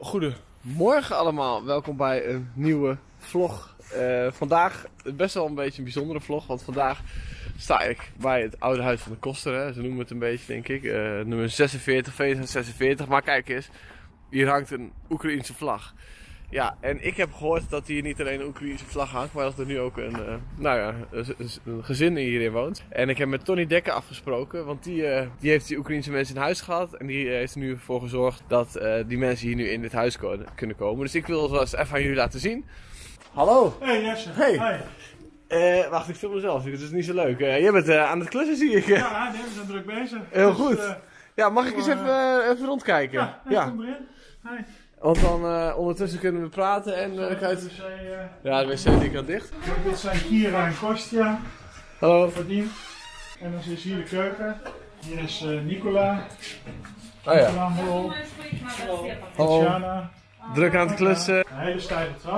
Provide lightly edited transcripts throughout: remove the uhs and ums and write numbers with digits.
Goedemorgen allemaal, welkom bij een nieuwe vlog. Vandaag best wel een beetje een bijzondere vlog, want vandaag sta ik bij het oude huis van de Koster. Hè. Ze noemen het een beetje, denk ik, nummer 46, feest 46. Maar kijk eens, hier hangt een Oekraïense vlag. Ja, en ik heb gehoord dat hier niet alleen een Oekraïense vlag hangt, maar dat er nu ook een gezin hierin woont. En ik heb met Tony Dekker afgesproken, want die heeft die Oekraïense mensen in huis gehad. En die heeft er nu voor gezorgd dat die mensen hier nu in dit huis kunnen komen. Dus ik wil het eens even aan jullie laten zien. Hallo! Hey Jesse! Hey! Wacht, ik film mezelf, dus het is niet zo leuk. Jij bent aan het klussen, zie ik. Ja, we zijn druk bezig. Heel goed. Ja, mag ik eens even rondkijken? Ja, kom erin. Hey. Want dan ondertussen kunnen we praten en dan kan je het... Ja, de wc die kan dicht. Dit zijn Kira en Kostja. Hallo. Verdien. En dan is hier de keuken. Hier is Nicola. Oh ja. Nicola, hallo. Hallo. Tatjana. Druk aan het klussen. Een hele stijve trap.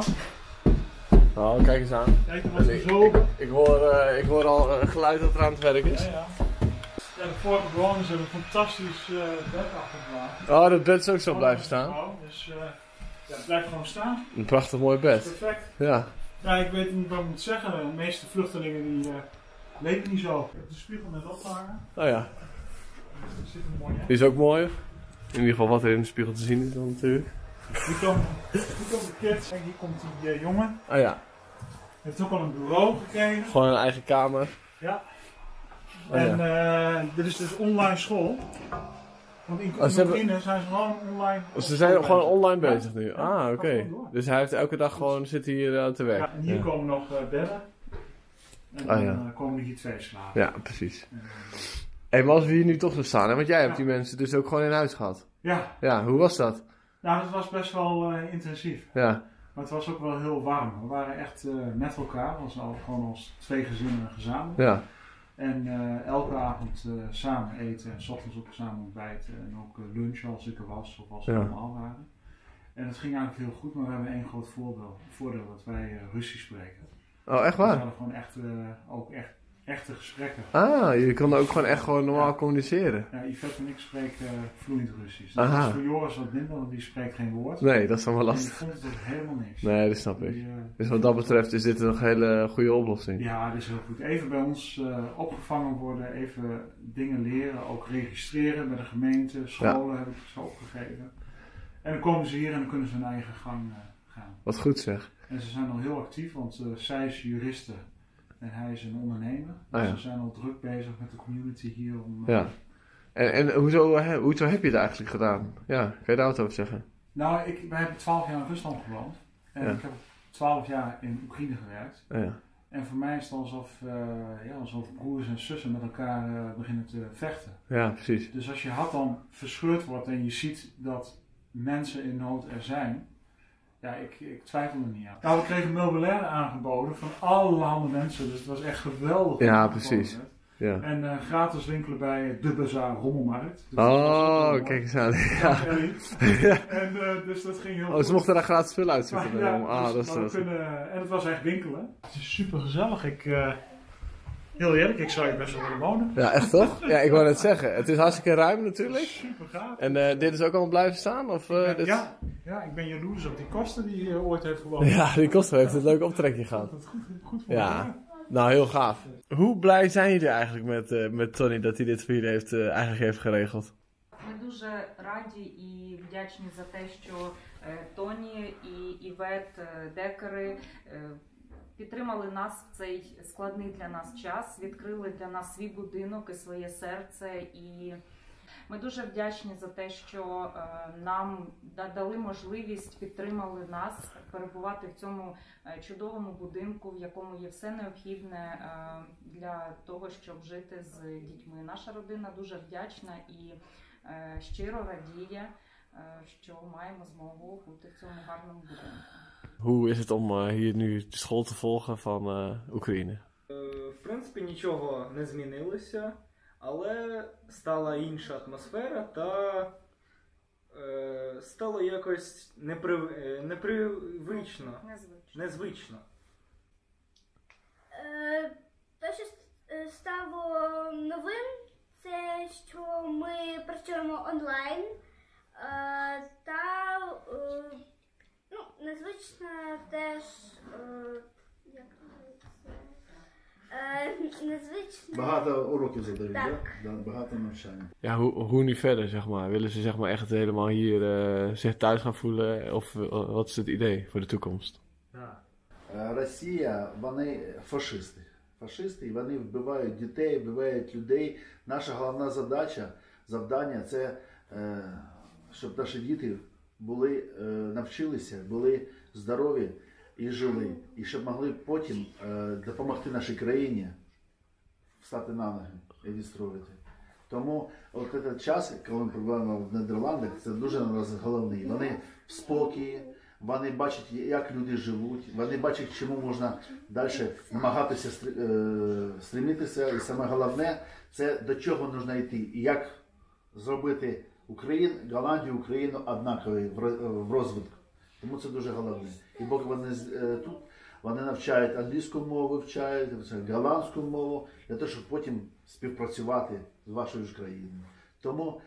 Oh, kijk eens aan. Kijk, wat we zo. Ik hoor al een geluid dat er aan het werk is. Ja. Ja, de vorige bewoners hebben een fantastisch bed afgeblazen. Oh, dat bed is ook zo blijven staan. Dus ja, het blijft gewoon staan. Een prachtig mooi bed. Perfect. Ja. Ja, ik weet niet wat ik moet zeggen. De meeste vluchtelingen die leven niet zo. Ik heb de spiegel net opgehangen. Oh ja. Er zit een mooie. Die is ook mooi. In ieder geval wat er in de spiegel te zien is dan natuurlijk. Hier komen de kids. Kijk, hier komt die jongen. Oh ja. Heeft ook al een bureau gekregen. Gewoon een eigen kamer. Ja. Oh, en ja. Dit is dus online school. Want in Oekraïne zijn ze gewoon online. Ze zijn gewoon online bezig nu. Ah, oké. Dus hij heeft elke dag gewoon zit hier aan te werken. Ja, en hier komen nog bedden. En dan komen hier 2 slapen. Ja, precies. Hé, maar als we hier nu toch zo staan, hè? Want jij hebt die mensen dus ook gewoon in huis gehad. Ja. Ja, hoe was dat? Nou, dat was best wel intensief. Ja. Maar het was ook wel heel warm. We waren echt met elkaar. We waren gewoon als 2 gezinnen gezamenlijk. Ja. En elke avond samen eten en 's ochtends ook samen ontbijten en ook lunch als ik er was of als we allemaal waren. En het ging eigenlijk heel goed, maar we hebben één groot voordeel dat wij Russisch spreken. Oh, echt waar? We hadden gewoon echte gesprekken. Ah, je kan ook gewoon echt normaal communiceren. Ja, Yvette en ik spreken vloeiend Russisch. Dat is voor Joris wat minder, want die spreekt geen woord. Nee, dat is dan wel lastig. En ik vond het ook helemaal niks. Nee, dat snap ik. Dus wat dat betreft is dit een hele goede oplossing. Ja, dat is heel goed. Even bij ons opgevangen worden, even dingen leren, ook registreren bij de gemeente, scholen heb ik zo opgegeven. En dan komen ze hier en dan kunnen ze hun eigen gang gaan. Wat goed zeg. En ze zijn al heel actief, want zij is juriste en hij is een ondernemer. Dus ze zijn al druk bezig met de community hier. Ja. En hoezo heb je het eigenlijk gedaan? Ja, kan je daar wat over zeggen? Nou, wij hebben 12 jaar in Rusland gewoond. En ik heb 12 jaar in Oekraïne gewerkt. Ja. En voor mij is het alsof broers en zussen met elkaar beginnen te vechten. Ja, precies. Dus als je hart dan verscheurd wordt en je ziet dat mensen in nood er zijn, ja, ik twijfel er niet aan. Nou, we kregen meubilair aangeboden van allerhande mensen, dus het was echt geweldig. Ja, precies. Ja. En gratis winkelen bij de Bazaar Rommelmarkt. Dus kijk eens aan. Ja. En dus dat ging heel goed. Ze mochten daar gratis spullen uitzoeken. En het was echt winkelen. Het is super gezellig. Heel eerlijk, ik zou hier best wel willen wonen. Ja, echt toch? Ja, ik wou net zeggen. Het is hartstikke ruim natuurlijk. Super gaaf. En dit is ook al blijven staan? Of, ja, ik ben jaloers op die Koster die hier ooit heeft gewoond. Ja, die Koster heeft het leuk optrekje gehad. Dat goed voor ja. Nou, heel gaaf. Hoe blij zijn jullie eigenlijk met Tony dat hij dit voor jullie eigenlijk heeft geregeld? Ми дуже раді і вдячні за те, що Тоні і Івет Декери підтримали нас в цей складний для нас час, відкрили для нас свій будинок і своє серце. І ми дуже вдячні за те, що нам дали можливість, підтримали нас перебувати в цьому чудовому будинку, в якому є все необхідне для того, щоб жити з дітьми. Наша родина дуже вдячна і щиро радіє, що маємо змогу бути в цьому гарному будинку. Hoe is het om hier nu de school te volgen van Oekraïne? В принципі, нічого не змінилося, але стала інша атмосфера та стало якось непривично, незвично. Те, що стало новим, це що ми працюємо онлайн та незвична теж, як незвична. Багато уроків задають, Так. да? Да, багато навчання. Ja, hoe nu verder, zeg maar? Willen ze zeg maar echt helemaal hier zich thuis gaan voelen? Of wat is het idee voor de toekomst? Да. Росія, вони фашисти. Фашисти, і вони вбивають дітей, вбивають людей. Наша головна завдання це, щоб наші діти були, навчилися, були здорові і жили. І щоб могли потім допомогти нашій країні встати на ноги і відстроїти. Тому от цей час, коли ми перебуваємо в Нідерландах, це дуже головний. Вони в спокої, вони бачать, як люди живуть, вони бачать, чому можна далі намагатися стремитися. І саме головне, це до чого потрібно йти. І як зробити Голландію, Україну однаковою в розвитку. Тому це дуже головне. І поки вони тут, вони навчають англійську мову, вивчають голландську мову, для того, щоб потім співпрацювати з вашою ж країною. Тому,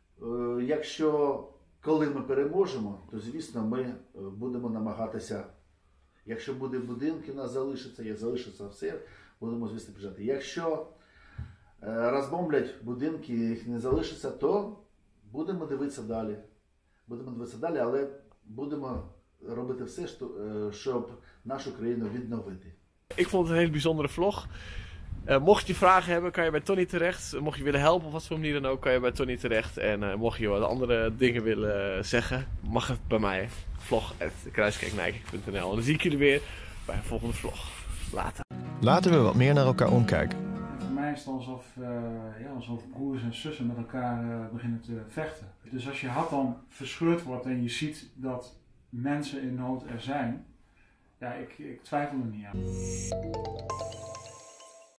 коли ми переможемо, то, звісно, ми будемо намагатися, якщо буде будинки у нас залишиться все, будемо, звісно, приїжджати. Якщо розбомблять будинки і їх не залишиться, то будемо дивитися далі. Але будемо робити все, щоб нашу країну відновити. Ik vond het een hele bijzondere vlog. Mocht je vragen hebben, kan je bij Tony terecht. Mocht je willen helpen op wat voor manier dan ook, kan je bij Tony terecht. En mocht je wat andere dingen willen zeggen, mag het bij mij. vlog@kruiskijknijkerk.nl. En dan zie ik jullie weer bij een volgende vlog. Later. Laten we wat meer naar elkaar omkijken. Voor mij is het alsof broers en zussen met elkaar beginnen te vechten. Dus als je hart dan verscheurd wordt en je ziet dat mensen in nood er zijn, ja, ik twijfel er niet aan.